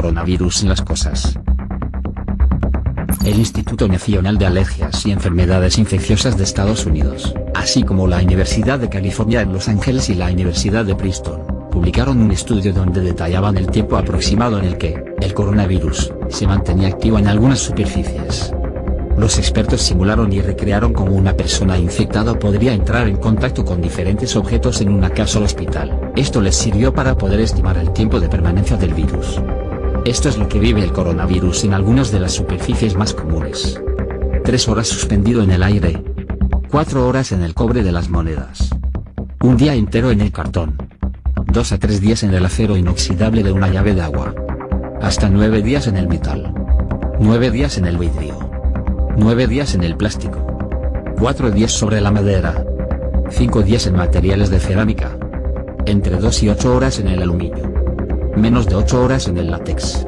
coronavirus en las cosas. El Instituto Nacional de Alergias y Enfermedades Infecciosas de Estados Unidos, así como la Universidad de California en Los Ángeles y la Universidad de Princeton, publicaron un estudio donde detallaban el tiempo aproximado en el que el coronavirus se mantenía activo en algunas superficies. Los expertos simularon y recrearon cómo una persona infectada podría entrar en contacto con diferentes objetos en una casa o hospital. Esto les sirvió para poder estimar el tiempo de permanencia del virus. Esto es lo que vive el coronavirus en algunas de las superficies más comunes. 3 horas suspendido en el aire. 4 horas en el cobre de las monedas. Un día entero en el cartón. 2 a 3 días en el acero inoxidable de una llave de agua. Hasta 9 días en el metal. 9 días en el vidrio. 9 días en el plástico. 4 días sobre la madera. 5 días en materiales de cerámica. Entre 2 y 8 horas en el aluminio. Menos de 8 horas en el látex.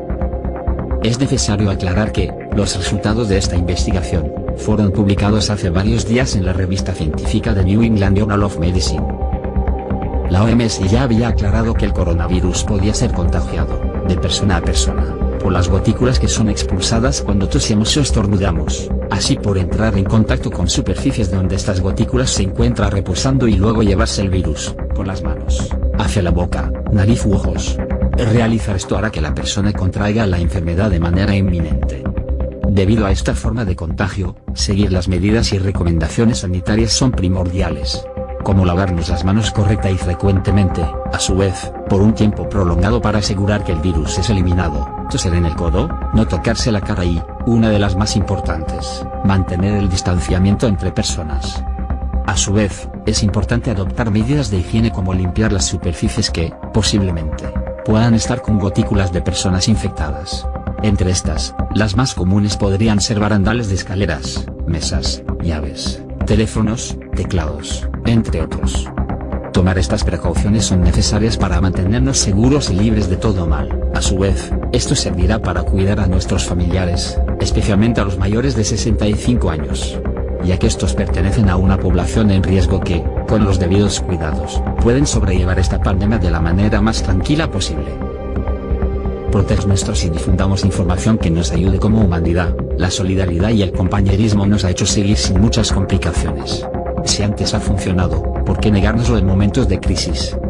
Es necesario aclarar que los resultados de esta investigación fueron publicados hace varios días en la revista científica The New England Journal of Medicine. La OMS ya había aclarado que el coronavirus podía ser contagiado, de persona a persona, por las gotículas que son expulsadas cuando tosemos o estornudamos, así por entrar en contacto con superficies donde estas gotículas se encuentran reposando y luego llevarse el virus, por las manos, hacia la boca, nariz u ojos. Realizar esto hará que la persona contraiga la enfermedad de manera inminente. Debido a esta forma de contagio, seguir las medidas y recomendaciones sanitarias son primordiales, como lavarnos las manos correcta y frecuentemente, a su vez, por un tiempo prolongado para asegurar que el virus es eliminado, toser en el codo, no tocarse la cara y, una de las más importantes, mantener el distanciamiento entre personas. A su vez, es importante adoptar medidas de higiene como limpiar las superficies que, posiblemente, puedan estar con gotículas de personas infectadas. Entre estas, las más comunes podrían ser barandales de escaleras, mesas, llaves, teléfonos, teclados, entre otros. Tomar estas precauciones son necesarias para mantenernos seguros y libres de todo mal. A su vez, esto servirá para cuidar a nuestros familiares, especialmente a los mayores de 65 años, ya que estos pertenecen a una población en riesgo que, con los debidos cuidados, pueden sobrellevar esta pandemia de la manera más tranquila posible. Protejámonos y difundamos información que nos ayude como humanidad. La solidaridad y el compañerismo nos ha hecho seguir sin muchas complicaciones. Si antes ha funcionado, ¿por qué negárnoslo en momentos de crisis?